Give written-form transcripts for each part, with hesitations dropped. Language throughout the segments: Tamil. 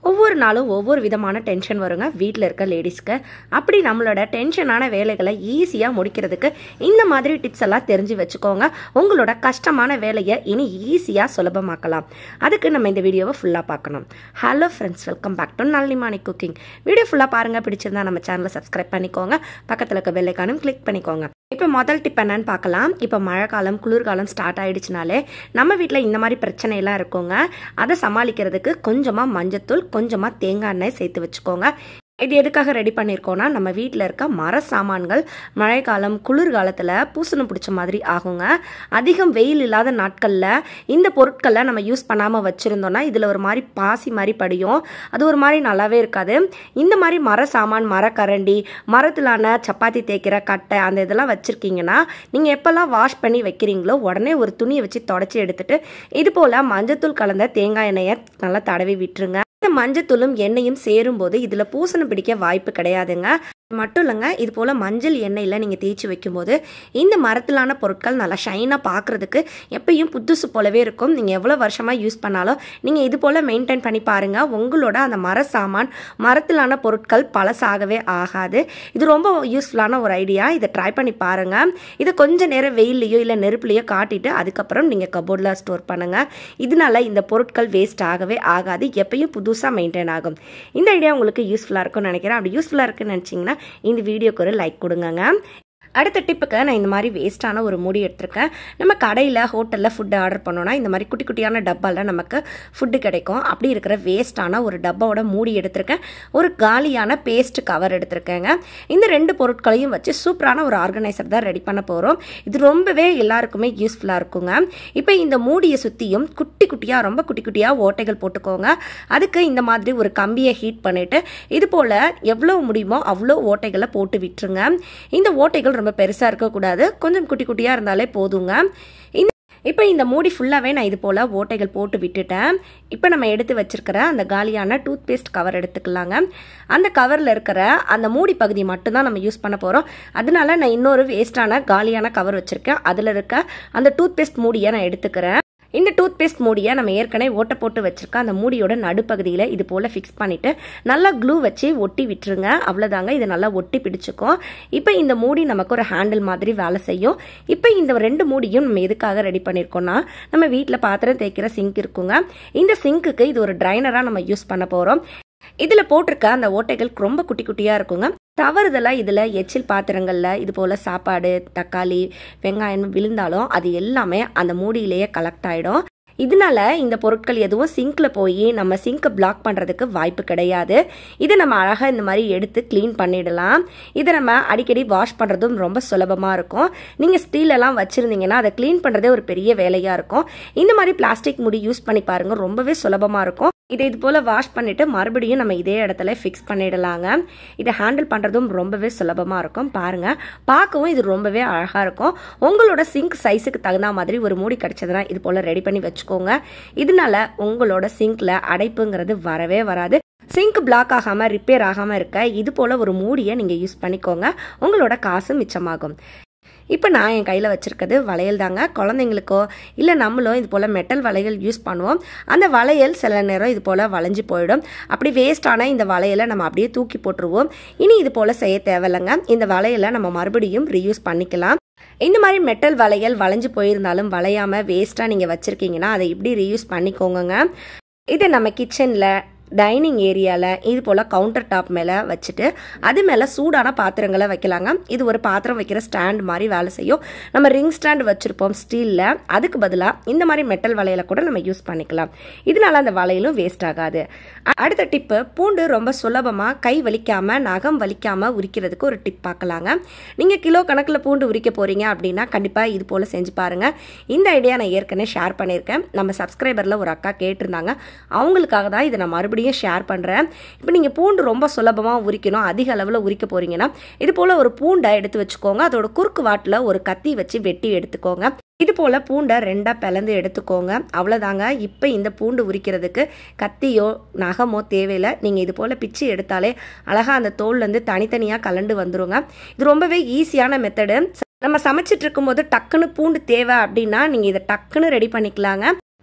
ஒவ்வொரு நாளும் ஒவ்வொரு விதமான டென்ஷன் வருங்க வீட்டில் இருக்க லேடிஸ்க்கு. அப்படி நம்மளோட டென்ஷனான வேலைகளை ஈஸியாக முடிக்கிறதுக்கு இந்த மாதிரி டிப்ஸ் எல்லாம் தெரிஞ்சு வச்சுக்கோங்க. உங்களோட கஷ்டமான வேலையை இனி ஈஸியாக சுலபமாக்கலாம். அதுக்கு நம்ம இந்த வீடியோவை ஃபுல்லாக பார்க்கணும். Hello friends, welcome back to Nalini cooking. Video ஃபுல்லாக பாருங்கள். பிடிச்சிருந்தா நம்ம சேனலை சப்ஸ்கிரைப் பண்ணிக்கோங்க. பக்கத்தில் இருக்க பெல் ஐகானும் கிளிக் பண்ணிக்கோங்க. இப்போ முதல் டிப் என்னன்னு பார்க்கலாம். இப்போ மழைக்காலம் குளிர்காலம் ஸ்டார்ட் ஆயிடுச்சுனாலே நம்ம வீட்டில் இந்த மாதிரி பிரச்சனையெல்லாம் இருக்குங்க. அதை சமாளிக்கிறதுக்கு கொஞ்சமாக மஞ்சத்தூள், கொஞ்சமாக தேங்காய் எண்ணெய் சேர்த்து வச்சுக்கோங்க. இது எதுக்காக ரெடி பண்ணியிருக்கோன்னா, நம்ம வீட்டில் இருக்க மர சாமான்கள் மழைக்காலம் குளிர்காலத்தில் பூசணம் பிடிச்ச மாதிரி ஆகுங்க. அதிகம் வெயில் இல்லாத நாட்களில் இந்த பொருட்களை நம்ம யூஸ் பண்ணாமல் வச்சுருந்தோன்னா இதில் ஒரு மாதிரி பாசி மாதிரி படியும். அது ஒரு மாதிரி நல்லாவே இருக்காது. இந்த மாதிரி மர சாமான், மரக்கரண்டி, மரத்திலான சப்பாத்தி தேய்க்கிற கட்டை, அந்த இதெல்லாம் வச்சுருக்கீங்கன்னா நீங்கள் எப்போல்லாம் வாஷ் பண்ணி வைக்கிறீங்களோ உடனே ஒரு துணியை வச்சு தொடச்சி எடுத்துட்டு இது போல் மஞ்சத்தூள் கலந்த தேங்காய் எண்ணெயை நல்லா தடவி விட்டுருங்க. மஞ்சத்தூளும் எண்ணெயும் சேரும்போது இதில் பூசணம் பிடிக்க வாய்ப்பு கிடையாதுங்க. மட்டும் இல்லைங்க, இது போல் மஞ்சள் எண்ணெயில் நீங்கள் தேய்ச்சி வைக்கும்போது இந்த மரத்திலான பொருட்கள் நல்லா ஷைனாக பார்க்குறதுக்கு எப்பயும் புதுசு போலவே இருக்கும். நீங்கள் எவ்வளோ வருஷமாக யூஸ் பண்ணாலும் நீங்கள் இது போல் மெயின்டைன் பண்ணி பாருங்கள். உங்களோட அந்த மர சாமான், மரத்திலான பொருட்கள் பழசாகவே ஆகாது. இது ரொம்ப யூஸ்ஃபுல்லான ஒரு ஐடியா. இதை ட்ரை பண்ணி பாருங்கள். இதை கொஞ்சம் நேரம் வெயிலையோ இல்லை நெருப்புலையோ காட்டிட்டு அதுக்கப்புறம் நீங்கள் கபோர்டில் ஸ்டோர் பண்ணுங்கள். இதனால இந்த பொருட்கள் வேஸ்ட் ஆகவே ஆகாது. எப்பயும் புதுசாக மெயின்டைன் ஆகும். இந்த ஐடியா உங்களுக்கு யூஸ்ஃபுல்லாக இருக்கும்னு நினைக்கிறேன். அப்படி யூஸ்ஃபுல்லாக இருக்குன்னு நினச்சிங்கன்னா இந்த வீடியோக்கு ஒரு லைக் கொடுங்க. அடுத்த டிப்புக்கு நான் இந்த மாதிரி வேஸ்ட்டான ஒரு மூடி எடுத்திருக்கேன். நம்ம கடையில் ஹோட்டலில் ஃபுட்டு ஆர்டர் பண்ணோன்னா இந்த மாதிரி குட்டி குட்டியான டப்பாவில் நமக்கு ஃபுட்டு கிடைக்கும். அப்படி இருக்கிற வேஸ்ட்டான ஒரு டப்பாவோட மூடி எடுத்திருக்கேன். ஒரு காலியான பேஸ்ட் கவர் எடுத்திருக்கேங்க. இந்த ரெண்டு பொருட்களையும் வச்சு சூப்பரான ஒரு ஆர்கனைசர் தான் ரெடி பண்ண போகிறோம். இது ரொம்பவே எல்லாருக்குமே யூஸ்ஃபுல்லாக இருக்குங்க. இப்போ இந்த மூடியை சுற்றியும் குட்டி குட்டியாக, ரொம்ப குட்டி குட்டியாக ஓட்டைகள் போட்டுக்கோங்க. அதுக்கு இந்த மாதிரி ஒரு கம்பியை ஹீட் பண்ணிவிட்டு இது போல் எவ்வளோ முடியுமோ அவ்வளோ ஓட்டைகளை போட்டு விட்டுருங்க. இந்த ஓட்டைகள் ரொம்ப பெருசாக இருக்கக்கூடாது, கொஞ்சம் குட்டி குட்டியாக இருந்தாலே போதுங்க. இப்போ இந்த மூடி ஃபுல்லாகவே நான் இது போல் ஓட்டைகள் போட்டு விட்டுட்டேன். இப்போ நம்ம எடுத்து வச்சிருக்கிற அந்த காலியான டூத் பேஸ்ட் கவர் எடுத்துக்கலாங்க. அந்த கவரில் இருக்கிற அந்த மூடி பகுதி மட்டும்தான் நம்ம யூஸ் பண்ண போகிறோம். அதனால நான் இன்னொரு வேஸ்டான காலியான கவர் வச்சுருக்கேன். அதில் இருக்க அந்த டூத் பேஸ்ட் மூடியை நான் எடுத்துக்கிறேன். இந்த டூத் பேஸ்ட் மூடியை நம்ம ஏற்கனவே ஓட்டை போட்டு வச்சிருக்க அந்த மூடியோட நடுப்பகுதியில் இது போல் ஃபிக்ஸ் பண்ணிவிட்டு நல்லா க்ளூ வச்சு ஒட்டி விட்டுருங்க. அவ்வளோதாங்க, இது நல்லா ஒட்டி பிடிச்சிக்கும். இப்போ இந்த மூடி நமக்கு ஒரு ஹேண்டில் மாதிரி வேலை செய்யும். இப்போ இந்த ரெண்டு மூடியும் நம்ம எதுக்காக ரெடி பண்ணியிருக்கோம்னா, நம்ம வீட்டில் பாத்திரம் தேய்க்கிற சிங்க் இருக்குங்க. இந்த சிங்க்குக்கு இது ஒரு ட்ரைனராக நம்ம யூஸ் பண்ண போகிறோம். இதில் போட்டிருக்க அந்த ஓட்டைகள் ரொம்ப குட்டி குட்டியாக இருக்குங்க. தவறுதலாக இதில் எச்சில் பாத்திரங்களில் இது போல் சாப்பாடு, தக்காளி, வெங்காயம் விழுந்தாலும் அது எல்லாமே அந்த மூடியிலேயே கலெக்ட் ஆகிடும். இதனால இந்த பொருட்கள் எதுவும் சிங்க்ல போய் நம்ம சிங்கை பிளாக் பண்ணுறதுக்கு வாய்ப்பு கிடையாது. இதை நம்ம அழகாக இந்த மாதிரி எடுத்து க்ளீன் பண்ணிடலாம். இதை நம்ம அடிக்கடி வாஷ் பண்ணுறதும் ரொம்ப சுலபமாக இருக்கும். நீங்கள் ஸ்டீலெல்லாம் வச்சுருந்தீங்கன்னா அதை க்ளீன் பண்ணுறதே ஒரு பெரிய வேலையாக இருக்கும். இந்த மாதிரி பிளாஸ்டிக் மூடி யூஸ் பண்ணி பாருங்கள், ரொம்பவே சுலபமாக இருக்கும். இதை இது போல் வாஷ் பண்ணிவிட்டு மறுபடியும் நம்ம இதே இடத்துல ஃபிக்ஸ் பண்ணிடலாங்க. இதை ஹேண்டில் பண்ணுறதும் ரொம்பவே சுலபமாக இருக்கும். பாருங்கள், பார்க்கவும் இது ரொம்பவே அழகாக இருக்கும். உங்களோட சிங்க் சைஸுக்கு தகுந்த மாதிரி ஒரு மூடி கிடைச்சதுன்னா இது போல் ரெடி பண்ணி வச்சுக்கோங்க. இதனால உங்களோட சிங்க்ல அடைப்புங்கிறது வரவே வராது. சிங்க் பிளாக் ஆகாமல், ரிப்பேர் ஆகாமல் இருக்க இது போல் ஒரு மூடியை நீங்கள் யூஸ் பண்ணிக்கோங்க. உங்களோட காசு மிச்சமாகும். இப்போ நான் என் கையில் வச்சுருக்கிறது வளையல் தாங்க. குழந்தைங்களுக்கோ இல்லை நம்மளோ இது போல் மெட்டல் வளையல் யூஸ் பண்ணுவோம். அந்த வளையல் சில நேரம் இது போல் வளைஞ்சு போயிடும். அப்படி வேஸ்டான இந்த வளையலை நம்ம அப்படியே தூக்கி போட்டுருவோம். இனி இது போல் செய்ய தேவையில்லைங்க. இந்த வளையலை நம்ம மறுபடியும் ரீயூஸ் பண்ணிக்கலாம். இந்த மாதிரி மெட்டல் வளையல் வளைஞ்சு போயிருந்தாலும் வளையாமல் வேஸ்ட்டாக நீங்கள் வச்சுருக்கீங்கன்னா அதை இப்படி ரீயூஸ் பண்ணிக்கோங்க. இதை நம்ம கிச்சனில், டைனிங் ஏரியாவில் இது போல் கவுண்டர் டாப் மேலே வச்சுட்டு அது மேலே சூடான பாத்திரங்களை வைக்கலாங்க. இது ஒரு பாத்திரம் வைக்கிற ஸ்டாண்ட் மாதிரி வேலை செய்யும். நம்ம ரிங் ஸ்டாண்ட் வச்சுருப்போம் ஸ்டீலில், அதுக்கு பதிலாக இந்த மாதிரி மெட்டல் வளையலை கூட நம்ம யூஸ் பண்ணிக்கலாம். இதனால அந்த வளையலும் வேஸ்ட் ஆகாது. அடுத்த டிப்பு, பூண்டு ரொம்ப சுலபமாக கை வலிக்காமல், நகம் வலிக்காமல் உரிக்கிறதுக்கு ஒரு டிப் பார்க்கலாங்க. நீங்கள் கிலோ கணக்கில் பூண்டு உரிக்க போகிறீங்க அப்படின்னா கண்டிப்பாக இது போல் செஞ்சு பாருங்கள். இந்த ஐடியா நான் ஏற்கனவே ஷேர் பண்ணியிருக்கேன். நம்ம சப்ஸ்கிரைபரில் ஒரு அக்கா கேட்டிருந்தாங்க. அவங்களுக்காக தான் இதை நான் மறுபடியும் ஷேர் பண்ணுறேன். இப்போ நீங்கள் பூண்டு ரொம்ப சுலபமாக உரிக்கணும், அதிக அளவில் உரிக்க போகிறீங்கன்னா இது போல் ஒரு பூண்டை எடுத்து வச்சுக்கோங்க. அதோட குறுக்கு வாட்டில் ஒரு கத்தி வச்சு வெட்டி எடுத்துக்கோங்க. இது போல் பூண்டை ரெண்டாக பிளந்து எடுத்துக்கோங்க. அவ்வளோதாங்க. இப்போ இந்த பூண்டு உரிக்கிறதுக்கு கத்தியோ நகமோ தேவையில்லை. நீங்கள் இது போல் பிச்சு எடுத்தாலே அழகாக அந்த தோல்லேருந்து தனித்தனியாக கலண்டு வந்துருங்க. இது ரொம்பவே ஈஸியான மெத்தடு. நம்ம சமைச்சிட்டு இருக்கும்போது டக்குன்னு பூண்டு தேவை அப்படின்னா நீங்கள் இதை டக்குன்னு ரெடி பண்ணிக்கலாங்க.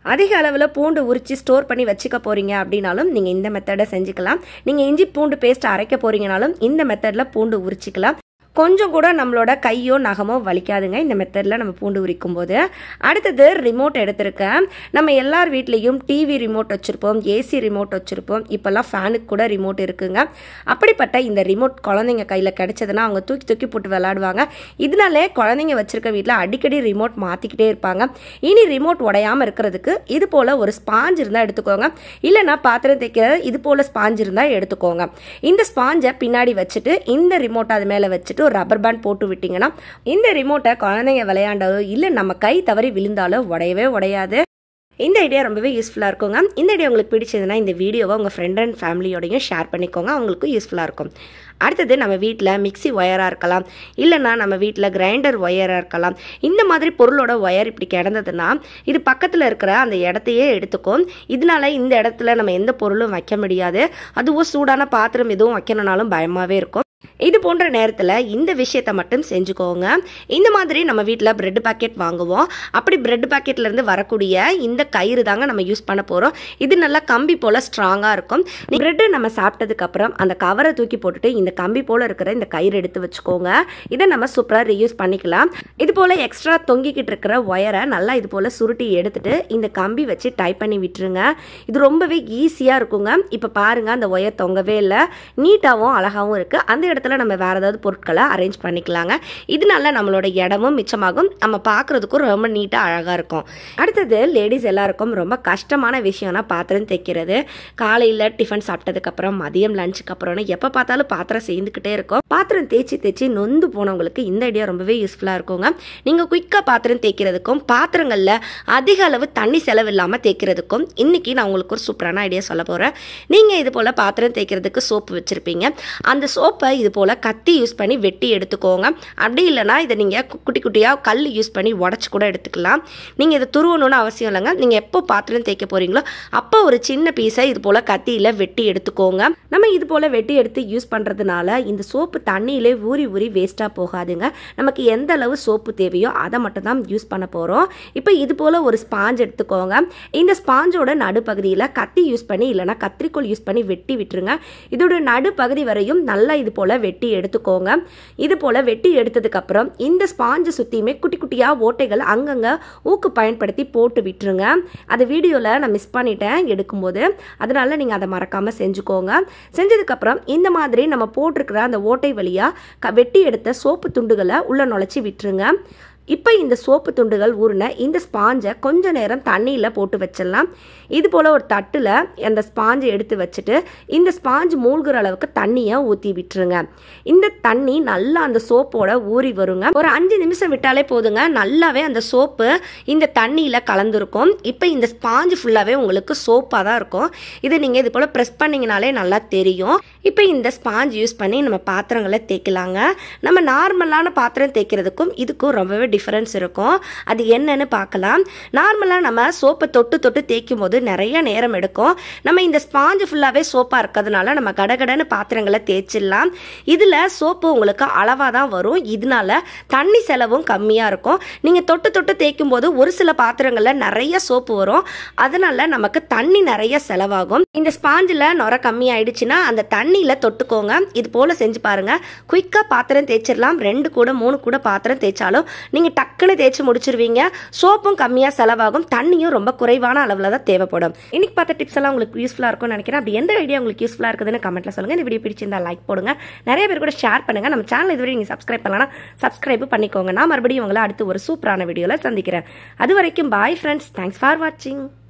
அதிக அளவில் பூண்டு உரித்து ஸ்டோர் பண்ணி வச்சுக்க போகிறீங்க அப்படின்னாலும் நீங்கள் இந்த மெத்தடை செஞ்சுக்கலாம். நீங்கள் இஞ்சி பூண்டு பேஸ்ட் அரைக்க போகிறீங்கனாலும் இந்த மெத்தடில் பூண்டு உரிச்சிக்கலாம். கொஞ்சம் கூட நம்மளோட கையோ நகமோ வலிக்காதுங்க இந்த மெத்தடில் நம்ம பூண்டு உரிக்கும் போது. அடுத்தது ரிமோட் எடுத்திருக்கேன். நம்ம எல்லார் வீட்லேயும் டிவி ரிமோட் வச்சுருப்போம், ஏசி ரிமோட் வச்சுருப்போம், இப்போல்லாம் ஃபேனுக்கு கூட ரிமோட் இருக்குங்க. அப்படிப்பட்ட இந்த ரிமோட் குழந்தைங்க கையில் கிடைச்சதுன்னா அவங்க தூக்கி தூக்கி போட்டு விளையாடுவாங்க. இதனாலே குழந்தைங்க வச்சுருக்க வீட்டில் அடிக்கடி ரிமோட் மாற்றிக்கிட்டே இருப்பாங்க. இனி ரிமோட் உடையாமல் இருக்கிறதுக்கு இது போல் ஒரு ஸ்பாஞ்ச் இருந்தால் எடுத்துக்கோங்க. இல்லைனா பாத்திரம் தேய்க்க இது போல் ஸ்பாஞ்ச் இருந்தால் எடுத்துக்கோங்க. இந்த ஸ்பாஞ்சை பின்னாடி வச்சுட்டு இந்த ரிமோட்டை அது மேலே வச்சுட்டு ஒரு ரப்பர் பேண்ட் போட்டு விட்டீங்கன்னா இந்த ரிமோட்டை குழந்தைங்க விளையாண்டாலோ இல்லை நம்ம கை தவறி விழுந்தாலோ உடையவே உடையாது. இந்த ஐடியா ரொம்பவே யூஸ்ஃபுல்லாக இருக்குங்க. இந்த ஐடியா உங்களுக்கு பிடிச்சதுன்னா இந்த வீடியோவை உங்கள் ஃப்ரெண்ட் அண்ட் ஃபேமிலியோடையும் ஷேர் பண்ணிக்கோங்க, அவங்களுக்கும் யூஸ்ஃபுல்லாக இருக்கும். அடுத்தது நம்ம வீட்டில் மிக்சி ஒயராக இருக்கலாம், இல்லைனா நம்ம வீட்டில் கிரைண்டர் ஒயராக இருக்கலாம். இந்த மாதிரி பொருளோட ஒயர் இப்படி கிடந்ததுன்னா இது பக்கத்தில் இருக்கிற அந்த இடத்தையே எடுத்துக்கும். இதனால இந்த இடத்துல நம்ம எந்த பொருளும் வைக்க முடியாது. அதுவும் சூடான பாத்திரம் எதுவும் வைக்கணும்னாலும் பயமாகவே இருக்கும். இது போன்ற நேரத்தில் இந்த விஷயத்தை மட்டும் செஞ்சுக்கோங்க. இந்த மாதிரி நம்ம வீட்டில் பிரெட் பாக்கெட் வாங்குவோம். அப்படி பிரெட் பாக்கெட்லேருந்து வரக்கூடிய இந்த கயிறு தாங்க நம்ம யூஸ் பண்ண போகிறோம். இது நல்லா கம்பி போல் ஸ்ட்ராங்காக இருக்கும். பிரெட்டு நம்ம சாப்பிட்டதுக்கப்புறம் அந்த கவரை தூக்கி போட்டுட்டு இந்த கம்பி போல் இருக்கிற இந்த கயிறு எடுத்து வச்சுக்கோங்க. இதை நம்ம சூப்பராக ரீயூஸ் பண்ணிக்கலாம். இது போல் எக்ஸ்ட்ரா தொங்கிக்கிட்டு இருக்கிற ஒயரை நல்லா இது போல் சுருட்டி எடுத்துட்டு இந்த கம்பி வச்சு டைப் பண்ணி விட்டுருங்க. இது ரொம்பவே ஈஸியாக இருக்குங்க. இப்போ பாருங்கள், அந்த ஒயர் தொங்கவே இல்லை, நீட்டாகவும் அழகாகவும் இருக்குது. அந்த இடத்துல நம்ம வேற ஏதாவது பொருட்களை அரேஞ்ச் பண்ணிக்கலாங்க. இதனால நம்மளோட இடமும் மிச்சமாகும், நம்ம பார்க்கறதுக்கும் ரொம்ப நீட்டாக அழகாக இருக்கும். அடுத்தது லேடிஸ் எல்லாருக்கும் ரொம்ப கஷ்டமான விஷயம்னா பாத்திரம் தேய்க்கிறது. காலையில் டிஃபன் சாப்பிட்டதுக்கப்புறம் மதியம் லஞ்சுக்கு அப்புறம்னு எப்போ பார்த்தாலும் பாத்திரம் சேர்ந்துக்கிட்டே இருக்கும். பாத்திரம் தேய்ச்சி தேய்ச்சி நொந்து போனவங்களுக்கு இந்த ஐடியா ரொம்பவே யூஸ்ஃபுல்லாக இருக்குங்க. நீங்கள் குயிக்காக பாத்திரம் தேய்க்கிறதுக்கும் பாத்திரங்களில் அதிக அளவு தண்ணி செலவு இல்லாமல் தேய்க்கிறதுக்கும் இன்னைக்கு நான் உங்களுக்கு ஒரு சூப்பரான ஐடியா சொல்ல போகிறேன். நீங்கள் இது போல் பாத்திரம் தேய்க்கிறதுக்கு சோப்பு வச்சுருப்பீங்க. அந்த சோப்பை இது போல் கத்தி யூஸ் பண்ணி வெட்டி எடுத்துக்கோங்க. அப்படி இல்லைனா இதை நீங்கள் குட்டி குட்டியாக கல் யூஸ் பண்ணி உடச்சி கூட எடுத்துக்கலாம். நீங்கள் இதை துருவணும்னு அவசியம் இல்லைங்க. நீங்கள் எப்போ பாத்திரம் தேய்க்க போகிறீங்களோ அப்போ ஒரு சின்ன பீஸை இது போல் கத்தியில் வெட்டி எடுத்துக்கோங்க. நம்ம இது போல் வெட்டி எடுத்து யூஸ் பண்ணுறதுனால இந்த சோப்பு தண்ணியிலே ஊறி ஊறி வேஸ்ட்டாக போகாதுங்க. நமக்கு எந்த அளவு சோப்பு தேவையோ அதை மட்டும் தான் யூஸ் பண்ண போகிறோம். இப்போ இது போல் ஒரு ஸ்பாஞ்ச் எடுத்துக்கோங்க. இந்த ஸ்பாஞ்சோட நடுப்பகுதியில் கத்தி யூஸ் பண்ணி இல்லைனா கத்திரிக்கோல் யூஸ் பண்ணி வெட்டி விட்டுருங்க. இதோட நடுப்பகுதி வரையும் நல்லா இது போல் வெட்டி எடுத்துக்கோங்க. இது போல் வெட்டி எடுத்ததுக்கப்புறம் இந்த ஸ்பாஞ்சை சுற்றியுமே குட்டி குட்டியாக ஓட்டைகள் அங்கங்கே ஊக்கு பயன்படுத்தி போட்டு விட்டுருங்க. அது வீடியோவில் நான் மிஸ் பண்ணிட்டேன் எடுக்கும்போது, அதனால நீங்கள் அதை மறக்காமல் செஞ்சுக்கோங்க. செஞ்சதுக்கப்புறம் இந்த மாதிரி நம்ம போட்டிருக்கிற அந்த ஓட்டை வழியாக வெட்டி எடுத்த சோப்பு துண்டுகளை உள்ளே நுழைச்சி விட்டுருங்க. இப்போ இந்த சோப்பு துண்டுகள் ஊறின இந்த ஸ்பாஞ்சை கொஞ்ச நேரம் தண்ணியில் போட்டு வச்சிடலாம். இது போல் ஒரு தட்டில் அந்த ஸ்பாஞ்சை எடுத்து வச்சுட்டு இந்த ஸ்பாஞ்சு மூழ்கிற அளவுக்கு தண்ணியை ஊற்றி விட்டுருங்க. இந்த தண்ணி நல்லா அந்த சோப்போட ஊறி வருங்க. ஒரு 5 நிமிஷம் விட்டாலே போதுங்க, நல்லாவே அந்த சோப்பு இந்த தண்ணியில் கலந்துருக்கும். இப்போ இந்த ஸ்பாஞ்சு ஃபுல்லாகவே உங்களுக்கு சோப்பாக தான் இருக்கும். இதை நீங்கள் இது போல் ப்ரெஸ் பண்ணிங்கனாலே நல்லா தெரியும். இப்போ இந்த ஸ்பாஞ்ச் யூஸ் பண்ணி நம்ம பாத்திரங்களை தேய்க்கலாங்க. நம்ம நார்மலான பாத்திரம் தேய்க்கிறதுக்கும் இதுக்கும் ரொம்பவே டிஃபரன்ஸ் இருக்கும். அது என்னன்னு பார்க்கலாம். நார்மலாக நம்ம சோப்பை தொட்டு தொட்டு தேய்க்கும் போது நிறைய நேரம் எடுக்கும். நம்ம இந்த ஸ்பாஞ்சு ஃபுல்லாகவே சோப்பாக இருக்கிறதுனால நம்ம கடகடன்னு பாத்திரங்களை தேய்ச்சிடலாம். இதில் சோப்பு உங்களுக்கு அளவாக தான் வரும். இதனால தண்ணி செலவும் கம்மியாக இருக்கும். நீங்கள் தொட்டு தொட்டு தேய்க்கும் போது ஒரு சில பாத்திரங்களில் நிறைய சோப்பு வரும், அதனால நமக்கு தண்ணி நிறைய செலவாகும். இந்த ஸ்பாஞ்சில் நுர கம்மி ஆயிடுச்சுன்னா அந்த தண்ணியில் தொட்டுக்கோங்க. இது போல் செஞ்சு பாருங்க. குயிக்காக பாத்திரம் தேய்ச்சிடலாம். 2 கூட 3 கூட பாத்திரம் தேய்ச்சாலும் நீங்கள் டக்குன்னு தேய்ச்சி முடிச்சிருவீங்க. சோப்பும் கம்மியாக செலவாகும், தண்ணியும் ரொம்ப குறைவான அளவில் தான் தேவைப்படும். இன்னைக்கு பார்த்த டிப்ஸ் எல்லாம் உங்களுக்கு யூஸ்ஃபுல்லாக இருக்கும்னு நினைக்கிறேன். அப்படி எந்த ஐடியா உங்களுக்கு யூஸ்ஃபுல்லாக இருக்குதுன்னு கமெண்ட்ல சொல்லுங்க. இந்த வீடியோ பிடிச்சிருந்தா லைக் போடுங்க, நிறைய பேர் கூட ஷேர் பண்ணுங்க. நம்ம சேனல் இதுவரை நீங்கள் சப்ஸ்கிரைப் பண்ணலாம், சப்ஸ்கிரைப் பண்ணிக்கோங்க. நான் மறுபடியும் உங்களை அடுத்து ஒரு சூப்பரான வீடியோவில் சந்திக்கிறேன். அது வரைக்கும் பாய் ஃப்ரெண்ட்ஸ். தேங்க்ஸ் ஃபார் வாட்சிங்.